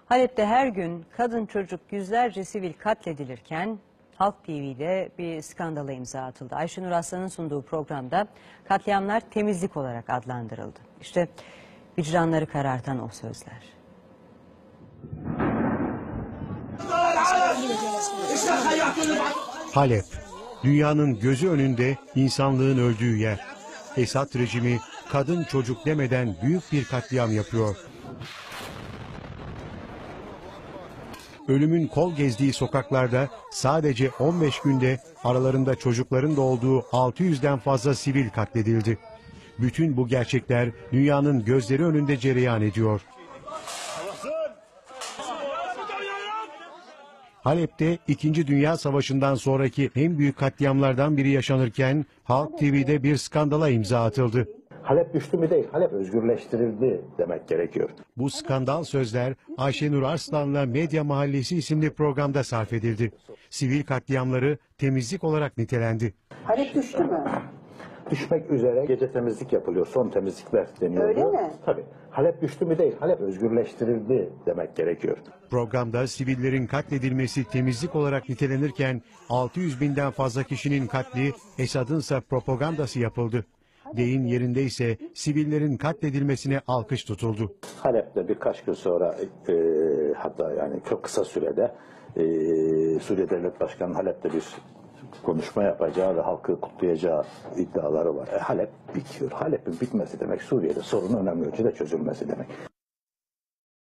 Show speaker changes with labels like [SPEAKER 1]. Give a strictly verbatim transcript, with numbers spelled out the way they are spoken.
[SPEAKER 1] Halep'te her gün kadın çocuk yüzlerce sivil katledilirken Halk T V'de bir skandala imza atıldı. Ayşenur Aslan'ın sunduğu programda katliamlar temizlik olarak adlandırıldı. İşte vicdanları karartan o sözler.
[SPEAKER 2] Halep, dünyanın gözü önünde insanlığın öldüğü yer. Esad rejimi kadın çocuk demeden büyük bir katliam yapıyor. Ölümün kol gezdiği sokaklarda sadece on beş günde aralarında çocukların da olduğu altı yüzden fazla sivil katledildi. Bütün bu gerçekler dünyanın gözleri önünde cereyan ediyor. Halep'te İkinci Dünya Savaşı'ndan sonraki en büyük katliamlardan biri yaşanırken Halk T V'de bir skandala imza atıldı.
[SPEAKER 3] Halep düştü mü değil, Halep özgürleştirildi demek gerekiyor.
[SPEAKER 2] Bu skandal sözler Ayşenur Arslan'la Medya Mahallesi isimli programda sarf edildi. Sivil katliamları temizlik olarak nitelendi.
[SPEAKER 4] Halep düştü mü?
[SPEAKER 3] Düşmek üzere gece temizlik yapılıyor, son temizlikler deniyor.
[SPEAKER 4] Öyle mi?
[SPEAKER 3] Tabii. Halep düştü mü değil, Halep özgürleştirildi demek gerekiyor.
[SPEAKER 2] Programda sivillerin katledilmesi temizlik olarak nitelenirken altı yüz binden fazla kişinin katli, Esad'ınsa propagandası yapıldı. Deyim yerindeyse sivillerin katledilmesine alkış tutuldu.
[SPEAKER 3] Halep'te birkaç gün sonra e, hatta yani çok kısa sürede e, Suriye Devlet Başkanı Halep'te bir konuşma yapacağı ve halkı kutlayacağı iddiaları var. E, Halep bitiyor. Halep'in bitmesi demek Suriye'de sorunun önemli ölçüde çözülmesi demek.